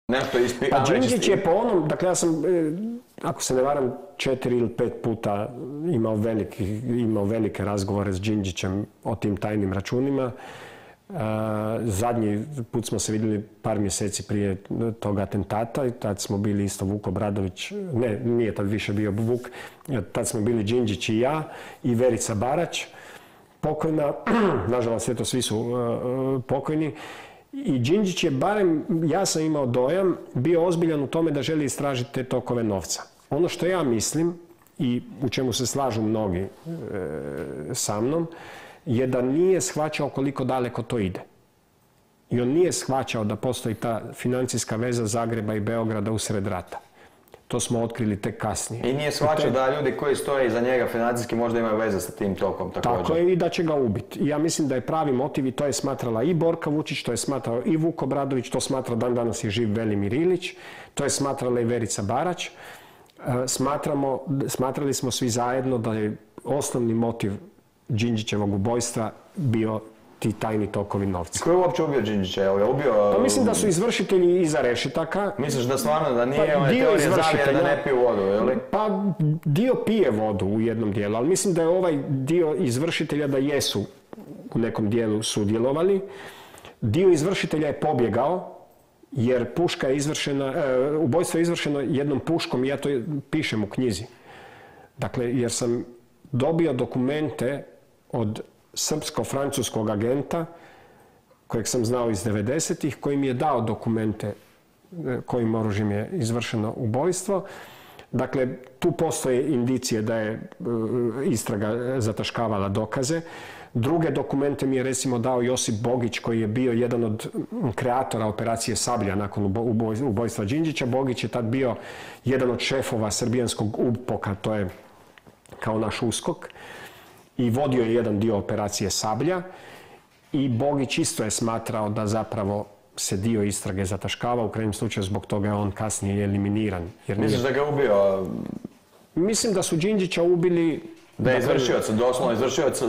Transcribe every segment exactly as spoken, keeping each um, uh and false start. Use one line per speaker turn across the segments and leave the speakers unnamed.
Nešto ispi...
Pa Đinđić je po onom, dakle ja sam, ako se ne varam, četiri ili pet puta imao, veliki, imao velike razgovore s Đinđićem o tim tajnim računima. Zadnji put smo se vidjeli par mjeseci prije tog atentata i tad smo bili isto Vuk Obradović, ne, nije tad više bio Vuk, tad smo bili Đinđić i ja i Verica Barać, pokojna, nažalost eto svi su pokojni. I Đinđić je, barem ja sam imao dojam, bio ozbiljan u tome da želi istražiti te tokove novca. Ono što ja mislim i u čemu se slažu mnogi e, sa mnom, je da nije shvaćao koliko daleko to ide. I on nije shvaćao da postoji ta financijska veza Zagreba i Beograda usred rata. To smo otkrili tek kasnije.
I nije shvaćao da ljudi koji stoje iza njega financijski možda imaju veze sa tim tokom također.
Tako je, i da će ga ubiti. I ja mislim da je pravi motiv, i to je smatrala i Borka Vučić, to je smatrao i Vuk Obradović, to smatra dan danas je živ Velimir Ilić, to je smatrala i Verica Barać. Smatramo, smatrali smo svi zajedno da je osnovni motiv Đinđićevog ubojstva bio ti tajni tokovi novca.
Ko je uopće ubio Đinđića? Je ubio...
Pa mislim da su izvršitelji iza rešetaka.
Misliš da stvarno da nije pa, teorija zavjere da ne piju vodu, je li?
Pa dio pije vodu u jednom dijelu, ali mislim da je ovaj dio izvršitelja da jesu u nekom dijelu sudjelovali. Dio izvršitelja je pobjegao, jer puška je izvršena, e, ubojstvo je izvršeno jednom puškom i ja to pišem u knjizi. Dakle, jer sam dobio dokumente od srpsko-francuskog agenta, kojeg sam znao iz devedesetih, koji mi je dao dokumente kojim oružjem je izvršeno ubojstvo. Dakle, tu postoje indicije da je istraga zataškavala dokaze. Druge dokumente mi je recimo dao Josip Bogić, koji je bio jedan od kreatora operacije Sablja nakon ubojstva Đinđića. Bogić je tad bio jedan od šefova srbijanskog U P O K-a, to je kao naš USKOK, i vodio je jedan dio operacije Sablja. I Bogić isto je smatrao da zapravo se dio istrage zataškava, u krajnjem slučaju zbog toga je on kasnije eliminiran. Jer
misliš da ga je ubio?
Mislim da su Đinđića ubili...
Da je izvršioc, doslovno izvršioc...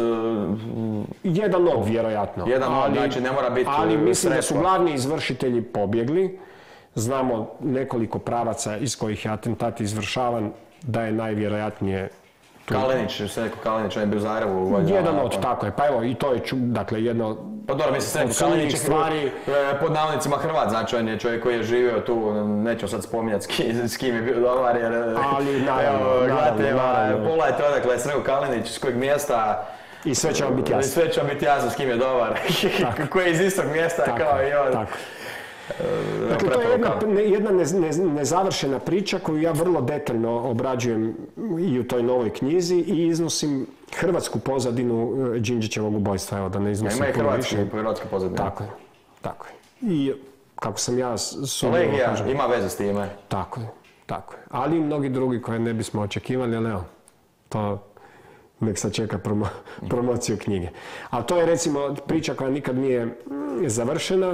Jedan od, vjerojatno.
Jedan od, znači ne mora biti...
Ali mislim da su glavni izvršitelji pobjegli. Znamo nekoliko pravaca iz kojih je atentat izvršavan, da je najvjerojatnije...
Kalinić, sve neko Kalinić, on je bio u Zagrebu.
Jedan od, tako je. Pa evo, i to je, dakle, jedno...
Pa dobro, mislim, sve neko Kalinić je pod navodnicima Hrvat, znači on je čovjek koji je živio tu, neću sad spominjati s kim je bio dobar, jer...
Ali, naravno, naravno.
Pola je to, dakle, Sreko Kalinić, s kojeg mjesta...
I sve će vam biti jasno.
I sve će vam biti jasno s kim je dobar. Koji je iz istog mjesta, kao i on.
Tako. Dakle, to je jedna, jedna nezavršena priča koju ja vrlo detaljno obrađujem i u toj novoj knjizi i iznosim hrvatsku pozadinu Đinđićevog ubojstva. Evo, da ne iznosim puno više.
Ima i hrvatska pozadina.
Tako je, tako je. I kako sam ja...
Legija ima veze s time.
Tako je, tako je. Ali i mnogi drugi koje ne bismo očekivali, ali evo, to nek sad čeka promo, promociju knjige. A to je recimo priča koja nikad nije završena.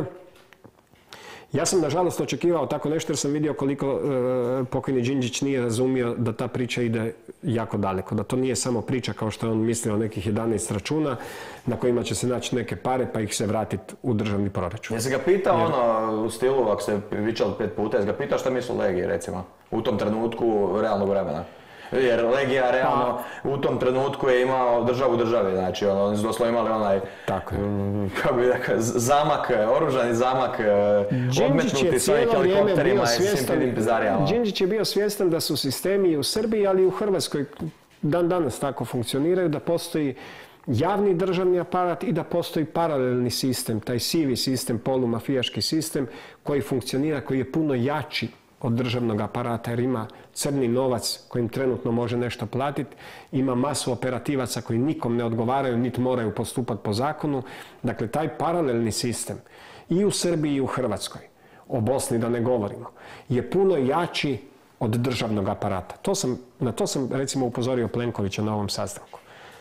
Ja sam nažalost očekivao tako nešto jer sam vidio koliko e, pokojni Đinđić nije razumio da ta priča ide jako daleko. Da to nije samo priča kao što je on mislio nekih jedanaest računa na kojima će se naći neke pare pa ih se vratiti u državni proračun.
Jesi ga pitao jer... ono u stilu, ako se vičali pet puta, jesi ga pitao šta misli o Legiji recimo u tom trenutku realnog vremena? Jer Legija realno pa, u tom trenutku je imao državu u državi, znači ono, oni su doslovno imali onaj,
tako je.
Kako bi rekao, zamak, oružani zamak, odmetnuti s ovim helikopterima i svim tim pizarijama.
Đinđić je bio svjestan da su sistemi i u Srbiji, ali i u Hrvatskoj dan danas tako funkcioniraju, da postoji javni državni aparat i da postoji paralelni sistem, taj sivi sistem, polumafijaški sistem koji funkcionira, koji je puno jači od državnog aparata jer ima crni novac kojim trenutno može nešto platiti, ima masu operativaca koji nikom ne odgovaraju, niti moraju postupati po zakonu. Dakle, taj paralelni sistem i u Srbiji i u Hrvatskoj, o Bosni da ne govorimo, je puno jači od državnog aparata. To sam, na to sam recimo upozorio Plenkovića na ovom sastanku.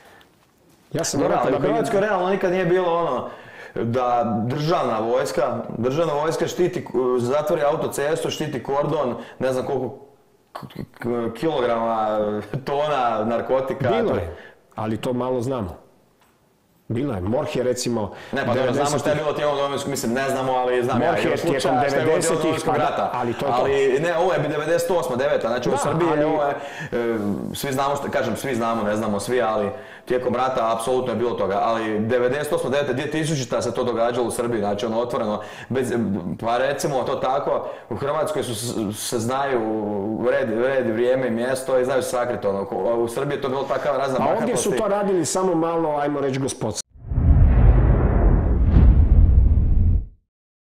Ja sam Dobre, ali u Hrvatskoj realno nikad nije bilo ono da državna vojska, državna vojska štiti, zatvori autocestu, štiti kordon, ne znam koliko kilograma, tona narkotika.
Bilo je, ali to malo znamo. Bila je. Morh je recimo...
Ne, pa dobro, znamo šta je bilo tijekom Domovinskog, mislim, ne znamo, ali znam
Morh
ja.
je tijekom devedesetih,
rata.
ali to je to.
Ali ne, ovo je devedeset osma, deveta, znači
Da,
u Srbiji
ali-
ovo je, e, svi znamo, što, kažem, svi znamo, ne znamo svi, ali tijekom rata apsolutno je bilo toga. Ali devedeset osma, deveta, dvije tisućita se to događalo u Srbiji, znači ono otvoreno, bez, pa recimo to tako, u Hrvatskoj su, s- se znaju red, red, vrijeme i mjesto i znaju se sakriti ono. U Srbiji je to bilo takav razna
A ovdje
bahatosti.
su to radili samo malo, ajmo reći, gospodski.